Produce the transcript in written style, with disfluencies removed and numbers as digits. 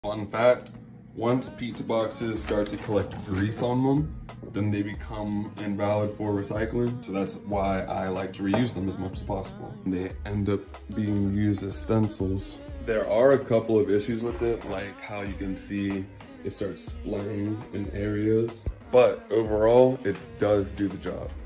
Fun fact, once pizza boxes start to collect grease on them, then they become invalid for recycling. So that's why I like to reuse them as much as possible. They end up being used as stencils. There are a couple of issues with it, like how you can see it starts splitting in areas, but overall it does do the job.